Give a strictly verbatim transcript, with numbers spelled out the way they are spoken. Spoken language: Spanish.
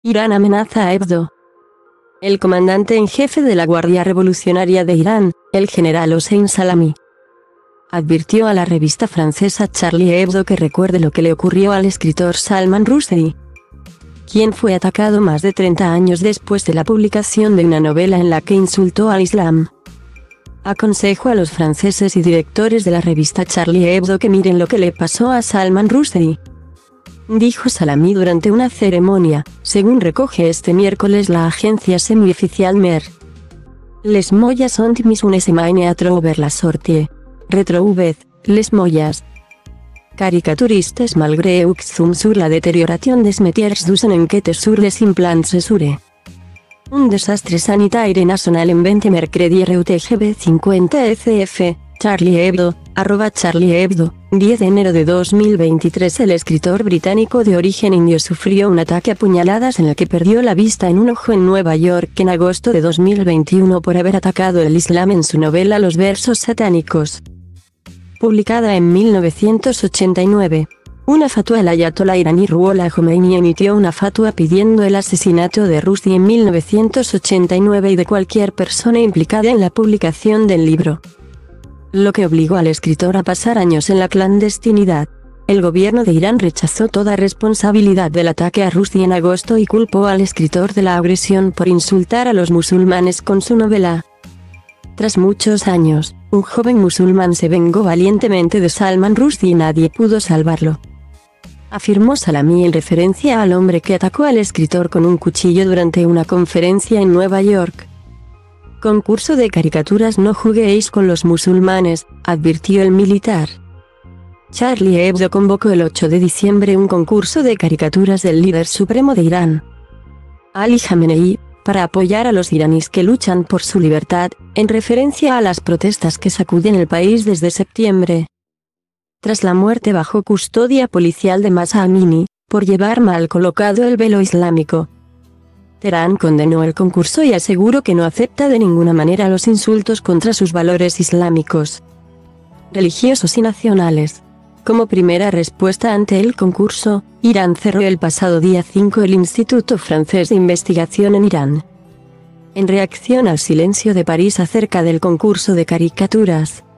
Irán amenaza a Hebdo. El comandante en jefe de la Guardia Revolucionaria de Irán, el general Hossein Salami, advirtió a la revista francesa Charlie Hebdo que recuerde lo que le ocurrió al escritor Salman Rushdie, quien fue atacado más de treinta años después de la publicación de una novela en la que insultó al Islam. Aconsejo a los franceses y directores de la revista Charlie Hebdo que miren lo que le pasó a Salman Rushdie, dijo Salami durante una ceremonia, según recoge este miércoles la agencia semioficial M E R. Les mollas ont mis une semaine à trouver la sortie. Retrouvez, les mollas. Caricaturistes malgré ux zoom sur la détérioration des métiers dus en enquête sur les implants sesure. Un desastre sanitaire national en vingt mercredi R U T G B cincuenta E C F, Charlie Hebdo, arroba Charlie Hebdo, diez de enero de dos mil veintitrés. El escritor británico de origen indio sufrió un ataque a puñaladas en el que perdió la vista en un ojo en Nueva York en agosto de dos mil veintiuno por haber atacado el Islam en su novela Los versos satánicos, publicada en mil novecientos ochenta y nueve. Una fatua. El ayatolá iraní Ruhollah Khomeini emitió una fatua pidiendo el asesinato de Rushdie en mil novecientos ochenta y nueve y de cualquier persona implicada en la publicación del libro, lo que obligó al escritor a pasar años en la clandestinidad. El gobierno de Irán rechazó toda responsabilidad del ataque a Rushdie en agosto y culpó al escritor de la agresión por insultar a los musulmanes con su novela. Tras muchos años, un joven musulmán se vengó valientemente de Salman Rushdie y nadie pudo salvarlo, afirmó Salami en referencia al hombre que atacó al escritor con un cuchillo durante una conferencia en Nueva York. Concurso de caricaturas. No juguéis con los musulmanes, advirtió el militar. Charlie Hebdo convocó el ocho de diciembre un concurso de caricaturas del líder supremo de Irán, Ali Khamenei, para apoyar a los iraníes que luchan por su libertad, en referencia a las protestas que sacuden el país desde septiembre, tras la muerte bajo custodia policial de Mahsa Amini, por llevar mal colocado el velo islámico. Teherán condenó el concurso y aseguró que no acepta de ninguna manera los insultos contra sus valores islámicos, religiosos y nacionales. Como primera respuesta ante el concurso, Irán cerró el pasado día cinco el Instituto Francés de Investigación en Irán, en reacción al silencio de París acerca del concurso de caricaturas.